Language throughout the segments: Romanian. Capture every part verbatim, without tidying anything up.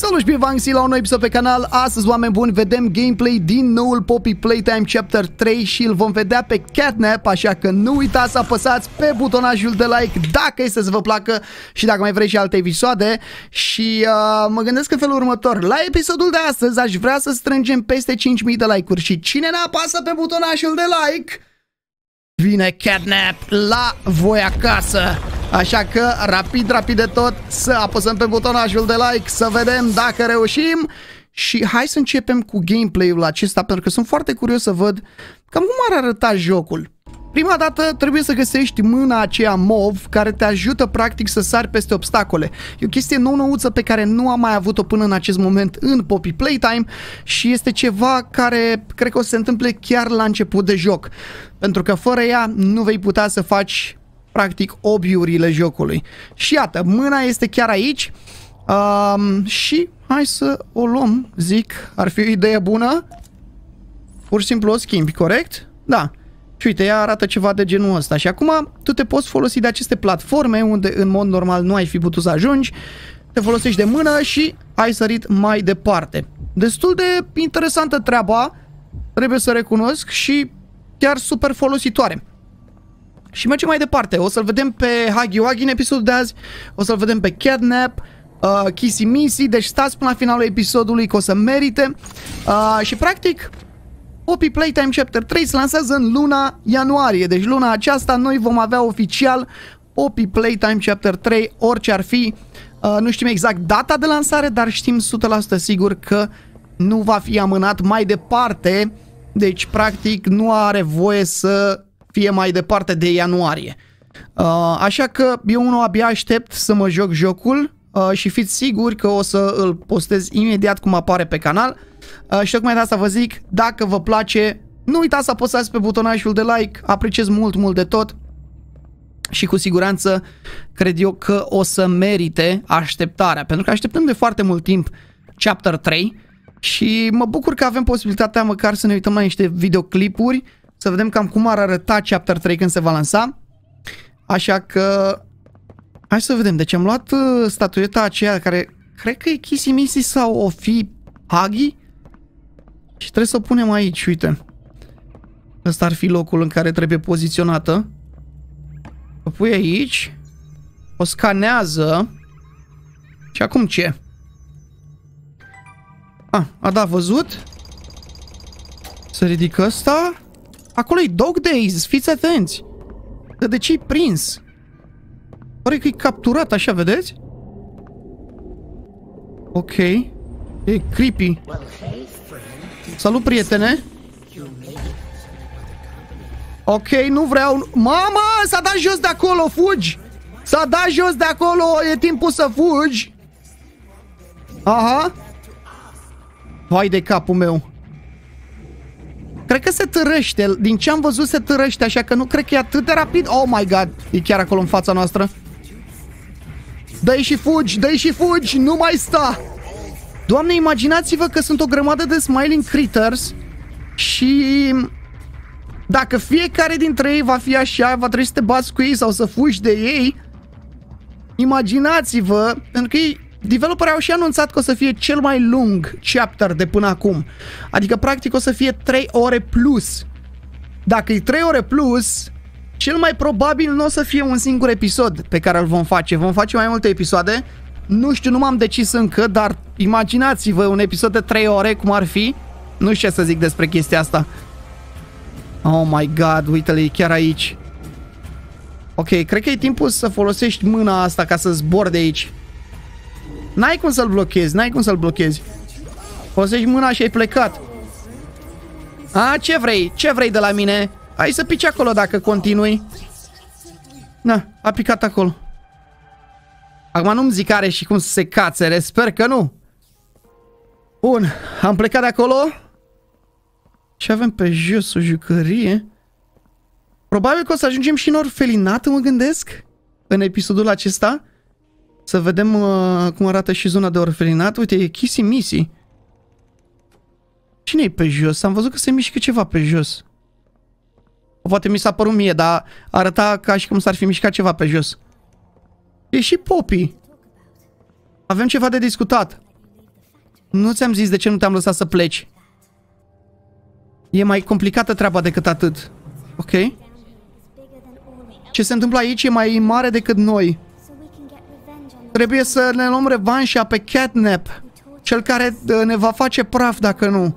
Salut și bine v-am găsit la un nou episod pe canal. Astăzi, oameni buni, vedem gameplay din noul Poppy Playtime Chapter trei și îl vom vedea pe Catnap, așa că nu uitați să apăsați pe butonajul de like dacă este să vă placă și dacă mai vreți și alte episoade. Și uh, mă gândesc în felul următor. La episodul de astăzi aș vrea să strângem peste cinci mii de like-uri și cine ne apasă pe butonajul de like vine Catnap la voi acasă. Așa că, rapid, rapid de tot, să apăsăm pe butonajul de like, să vedem dacă reușim. Și hai să începem cu gameplay-ul acesta, pentru că sunt foarte curios să văd cam cum ar arăta jocul. Prima dată trebuie să găsești mâna aceea mov care te ajută practic să sari peste obstacole. E o chestie nou-nouță pe care nu am mai avut-o până în acest moment în Poppy Playtime și este ceva care cred că o să se întâmple chiar la început de joc. Pentru că fără ea nu vei putea să faci practic obiurile jocului. Și iată, mâna este chiar aici um, și hai să o luăm, zic, ar fi o idee bună. Pur și simplu o schimbi, corect? Da. Și uite, ea arată ceva de genul ăsta. Și acum tu te poți folosi de aceste platforme unde în mod normal nu ai fi putut să ajungi. Te folosești de mână și ai sărit mai departe. Destul de interesantă treaba, trebuie să recunosc, și chiar super folositoare. Și mergem mai departe. O să-l vedem pe Huggy Wuggy în episodul de azi. O să-l vedem pe Catnap, uh, Kissy Missy. Deci stați până la finalul episodului că o să merite. Uh, și practic Poppy Playtime Chapter trei se lansează în luna ianuarie. Deci luna aceasta noi vom avea oficial Poppy Playtime Chapter trei, orice ar fi. Uh, nu știm exact data de lansare, dar știm o sută la sută sigur că nu va fi amânat mai departe. Deci practic nu are voie să fie mai departe de ianuarie. Uh, așa că eu unul abia aștept să mă joc jocul uh, și fiți siguri că o să îl postez imediat cum apare pe canal. Uh, și tocmai de asta vă zic, dacă vă place, nu uitați să apăsați pe butonajul de like, apreciez mult, mult de tot și cu siguranță cred eu că o să merite așteptarea, pentru că așteptăm de foarte mult timp Chapter trei și mă bucur că avem posibilitatea măcar să ne uităm la niște videoclipuri, să vedem cam cum ar arăta Chapter trei când se va lansa. Așa că hai să vedem. Deci am luat uh, statueta aceea care cred că e Kissy Missy sau o fi Huggy. Și trebuie să o punem aici, uite. Ăsta ar fi locul în care trebuie poziționată. O pui aici. O scanează. Și acum ce? Ah, a dat văzut. Să ridic ăsta. Acolo e Dog Days, fiți atenți. De ce-i prins? Pare că e capturat, așa, vedeți? Ok. E creepy. Salut, prietene. Ok, nu vreau. Mama, s-a dat jos de acolo, fugi. S-a dat jos de acolo, e timpul să fugi. Aha. Vai de capul meu. Cred că se târăște, din ce am văzut se târăște, așa că nu cred că e atât de rapid. Oh my god, e chiar acolo în fața noastră. Dă-i și fugi, dă-i și fugi, nu mai sta. Doamne, imaginați-vă că sunt o grămadă de smiling critters și dacă fiecare dintre ei va fi așa, va trebui să te bați cu ei sau să fugi de ei. Imaginați-vă, pentru că ei, developerii au și anunțat că o să fie cel mai lung chapter de până acum. Adică practic o să fie trei ore plus. Dacă e trei ore plus, cel mai probabil nu o să fie un singur episod pe care îl vom face. Vom face mai multe episoade. Nu știu, nu m-am decis încă, dar imaginați-vă un episod de trei ore cum ar fi. Nu știu ce să zic despre chestia asta. Oh my god, uite-le, e chiar aici. Ok, cred că e timpul să folosești mâna asta ca să zbor de aici. N-ai cum să-l blochezi, n-ai cum să-l blochezi. Folosești mâna și ai plecat. A, ce vrei? Ce vrei de la mine? Hai să pici acolo dacă continui. Na, a picat acolo. Acum nu-mi zic are și cum să se cațere, sper că nu. Bun, am plecat de acolo. Și avem pe jos o jucărie. Probabil că o să ajungem și în orfelinat, mă gândesc, în episodul acesta. Să vedem uh, cum arată și zona de orfelinat. Uite, e Kissy Missy. Cine e pe jos? Am văzut că se mișcă ceva pe jos. Poate mi s-a părut mie, dar arăta ca și cum s-ar fi mișcat ceva pe jos. E și Poppy. Avem ceva de discutat. Nu ți-am zis de ce nu te-am lăsat să pleci. E mai complicată treaba decât atât. Ok. Ce se întâmplă aici e mai mare decât noi. Trebuie să ne luăm revanșa pe Catnap, cel care ne va face praf dacă nu.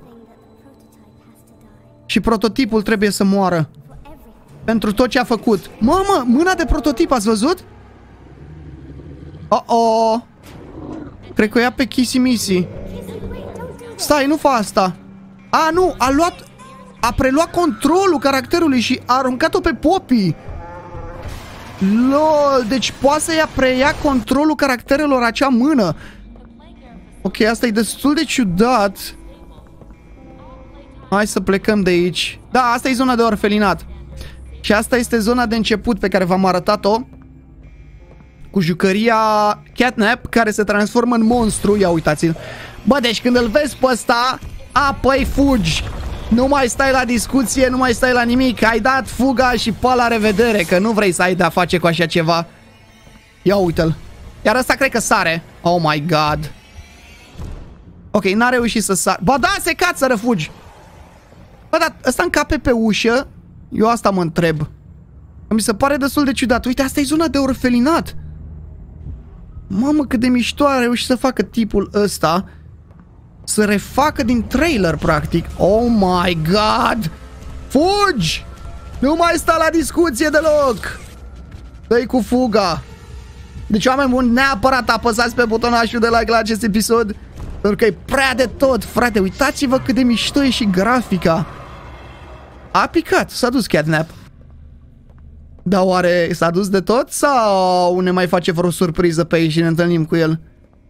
Și prototipul trebuie să moară. Pentru tot ce a făcut. Mamă, mâna de prototip, ați văzut? Oh-oh. Cred că o ia pe Kissy Missy. Stai, nu fa asta. A, nu, a luat... A preluat controlul caracterului și a aruncat-o pe Poppy. Lol, deci poate să ia preia controlul caracterelor acea mână. Ok, asta e destul de ciudat. Hai să plecăm de aici. Da, asta e zona de orfelinat. Și asta este zona de început pe care v-am arătat-o. Cu jucăria Catnap, care se transformă în monstru. Ia uitați-l. Bă, deci când îl vezi pe ăsta, a, păi fugi. Nu mai stai la discuție, nu mai stai la nimic. Ai dat fuga și pa la revedere, că nu vrei să ai de-a face cu așa ceva. Ia uite-l. Iar ăsta cred că sare. Oh my god. Ok, n-a reușit să sar. Ba da, se cață, răfugi. Bă, dar ăsta încape pe ușă. Eu asta mă întreb. Mi se pare destul de ciudat. Uite, asta e zona de orfelinat. Mamă, cât de mișto a reușit să facă tipul ăsta. Să refacă din trailer, practic. Oh my god. Fugi! Nu mai sta la discuție deloc. Dă-i cu fuga. Deci, oameni buni, neapărat apăsați pe butonașul de like la acest episod, pentru că e prea de tot, frate. Uitați-vă cât de mișto e și grafica. A picat, s-a dus Catnap. Dar oare s-a dus de tot sau ne mai face vreo surpriză pe aici și ne întâlnim cu el?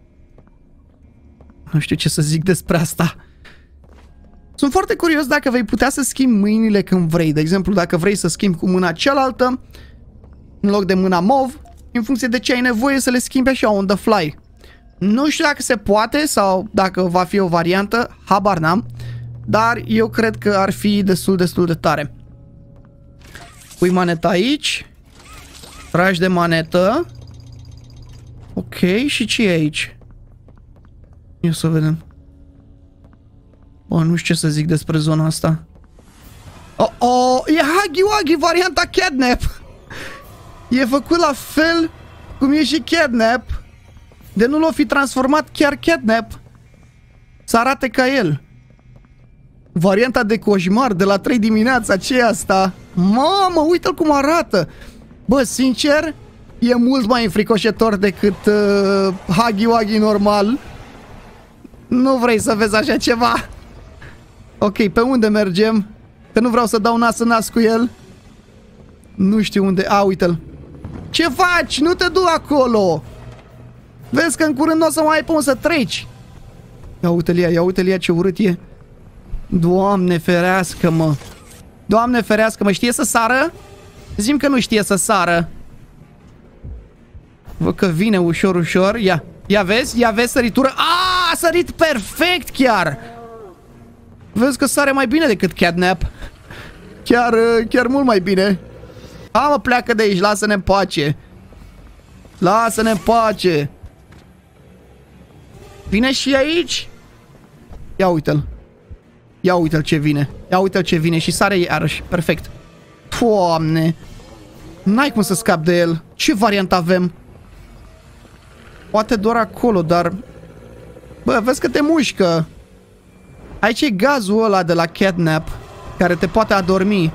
Nu știu ce să zic despre asta. Sunt foarte curios dacă vei putea să schimbi mâinile când vrei. De exemplu, dacă vrei să schimbi cu mâna cealaltă în loc de mâna mov, în funcție de ce ai nevoie să le schimbi așa on the fly. Nu știu dacă se poate sau dacă va fi o variantă, habar n-am. Dar eu cred că ar fi destul, destul de tare. Pui maneta aici. Tragi de manetă. Ok, și ce e aici? Ia să vedem. Bă, nu știu ce să zic despre zona asta. Oh, oh, e Huggy Wuggy varianta Catnap. E făcut la fel cum e și Catnap. De nu l-o fi transformat chiar Catnap să arate ca el. Varianta de coșmar de la trei dimineața, ce e asta? Mamă, uite-l cum arată. Bă, sincer, e mult mai înfricoșător decât uh, Huggy Wuggy normal. Nu vrei să vezi așa ceva? Ok, pe unde mergem? Că nu vreau să dau nas în nas cu el. Nu știu unde. A, uite-l. Ce faci? Nu te du acolo. Vezi că în curând nu o să mai ai pe unde să treci. Ia uite-l ea, ia uite-l ea, ce urât e. Doamne ferească-mă. Doamne ferească-mă, știe să sară? Zi-mi că nu știe să sară. Văd că vine ușor, ușor. Ia, ia vezi? Ia vezi săritură? A, a sărit perfect chiar. Vezi că sare mai bine decât Catnap. Chiar, chiar mult mai bine. Ha, mă, pleacă de aici, lasă-ne în pace. Lasă-ne în pace. Vine și aici? Ia uite-l. Ia uite-l ce vine. Ia uite-l ce vine și sare iarăși. Perfect. Doamne. N-ai cum să scap de el. Ce variant avem? Poate doar acolo, dar... Bă, vezi că te mușcă. Aici e gazul ăla de la Catnap, care te poate adormi.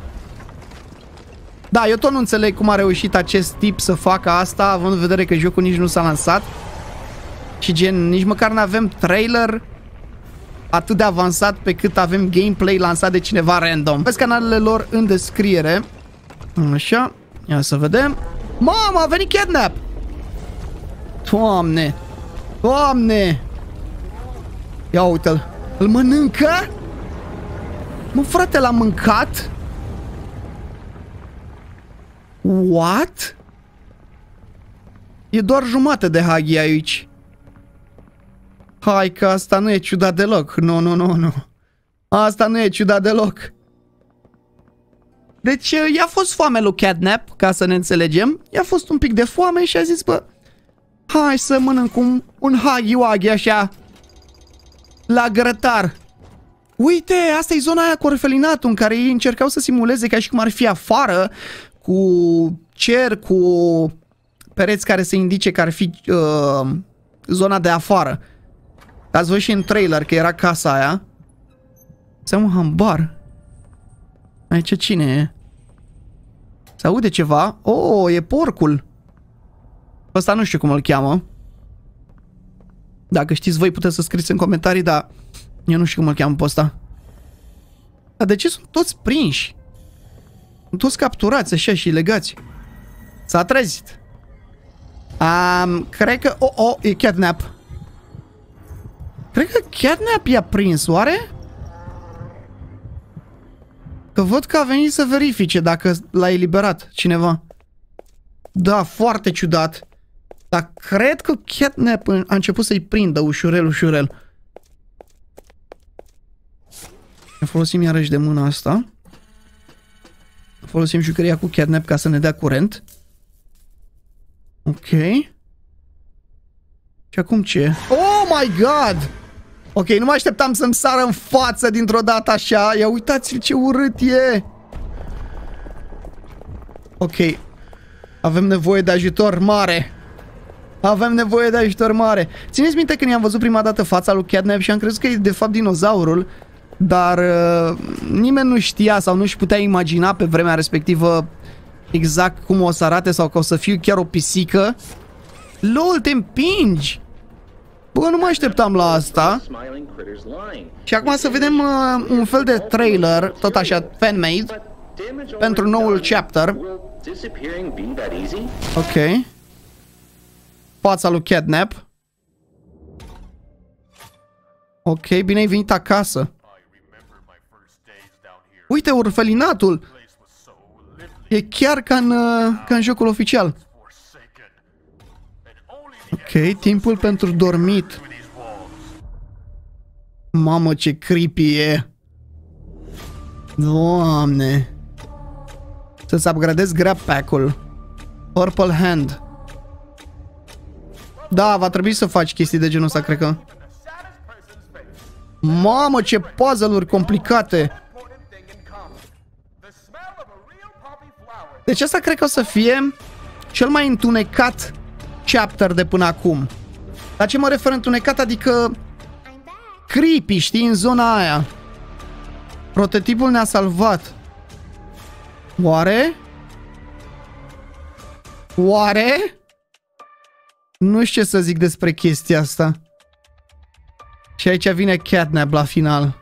Da, eu tot nu înțeleg cum a reușit acest tip să facă asta, având în vedere că jocul nici nu s-a lansat. Și gen, nici măcar n-avem trailer atât de avansat pe cât avem gameplay lansat de cineva random. Vezi canalele lor în descriere. Așa, ia să vedem. Mamă, a venit Catnap! Doamne! Doamne! Ia uite-l! Îl mănâncă? Mă, frate, l-a mâncat? What? E doar jumate de Huggy aici. Hai că asta nu e ciudat deloc. Nu, nu, nu, nu. Asta nu e ciudat deloc. Deci i-a fost foame lui Catnap, ca să ne înțelegem. I-a fost un pic de foame și a zis, bă, hai să mănânc un, un Huggy Wuggy așa. La grătar. Uite, asta e zona aia cu orfelinatul în care ei încercau să simuleze ca și cum ar fi afară, cu cer, cu pereți care să indice că ar fi uh, zona de afară. Ați văzut și în trailer că era casa aia. Să un hambar. Aici cine e? Se aude ceva? Oh, e porcul. Ăsta nu știu cum îl cheamă. Dacă știți voi puteți să scrieți în comentarii, dar eu nu știu cum îl cheamă pe ăsta. Dar de ce sunt toți prinși? Sunt toți capturați așa și legați. S-a trezit. Um, cred că... Oh, oh, e Catnap. Cred că Catnap i-a prins, oare? Că văd că a venit să verifice dacă l-a eliberat cineva. Da, foarte ciudat. Dar cred că Catnap a început să-i prindă ușurel, ușurel. Folosim iarăși de mâna asta. Folosim jucăria cu Catnap ca să ne dea curent. Ok. Și acum ce? Oh my god! Ok, nu mă așteptam să-mi sară în față dintr-o dată așa. Ia uitați-l ce urât e! Ok. Avem nevoie de ajutor mare. Avem nevoie de ajutor mare. Țineți minte când i-am văzut prima dată fața lui Catnap și am crezut că e de fapt dinozaurul. Dar uh, nimeni nu știa sau nu-și putea imagina pe vremea respectivă exact cum o să arate sau că o să fiu chiar o pisică. LOL, te împingi! Bă, nu mă așteptam la asta. Și acum să vedem uh, un fel de trailer, tot așa, fan-made, pentru noul chapter. Ok. Fața lui Catnap. Ok, bine ai venit acasă. Uite, orfelinatul. E chiar ca în, uh, ca în jocul oficial. Ok, timpul pentru dormit. Mamă, ce creepy e. Doamne. Să-ți upgradez grab pack-ul. Purple hand. Da, va trebui să faci chestii de genul ăsta, cred că. Mamă, ce puzzle-uri complicate. Deci asta cred că o să fie cel mai întunecat chapter de până acum. La ce mă refer întunecat? Adică creepy, știi, în zona aia. Prototipul ne-a salvat. Oare? Oare? Nu știu ce să zic despre chestia asta. Și aici vine Catnap la final.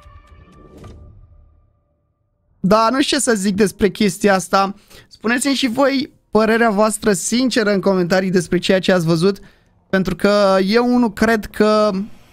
Da, nu știu ce să zic despre chestia asta. Spuneți-mi și voi părerea voastră sinceră în comentarii despre ceea ce ați văzut. Pentru că eu nu cred că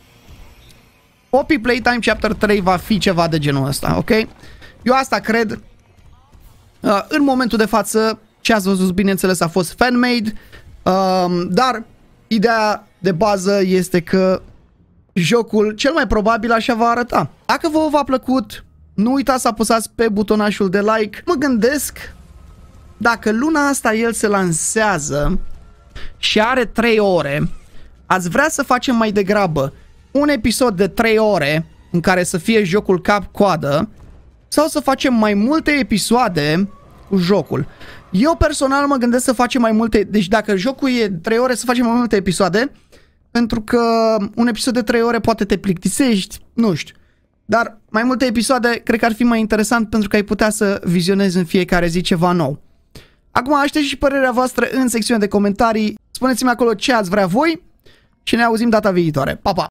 Poppy Playtime Chapter trei va fi ceva de genul ăsta, ok? Eu asta cred. Uh, în momentul de față, ce ați văzut, bineînțeles, a fost fan-made. Uh, dar ideea de bază este că jocul cel mai probabil așa va arăta. Dacă vouă v-a plăcut, nu uitați să apăsați pe butonașul de like. Mă gândesc, dacă luna asta el se lansează și are trei ore, ați vrea să facem mai degrabă un episod de trei ore în care să fie jocul cap-coadă sau să facem mai multe episoade cu jocul. Eu personal mă gândesc să facem mai multe, deci dacă jocul e trei ore, să facem mai multe episoade, pentru că un episod de trei ore poate te plictisești, nu știu. Dar mai multe episoade cred că ar fi mai interesant pentru că ai putea să vizionezi în fiecare zi ceva nou. Acum aștept și părerea voastră în secțiunea de comentarii. Spuneți-mi acolo ce ați vrea voi și ne auzim data viitoare. Pa, pa!